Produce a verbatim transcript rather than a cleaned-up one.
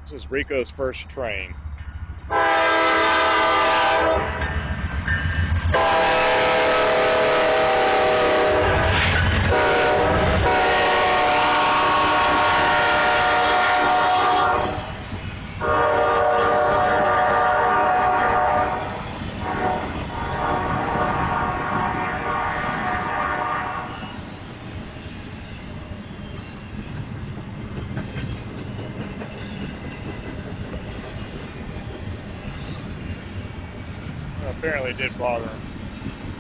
This is Rico's first train. Apparently it did bother him.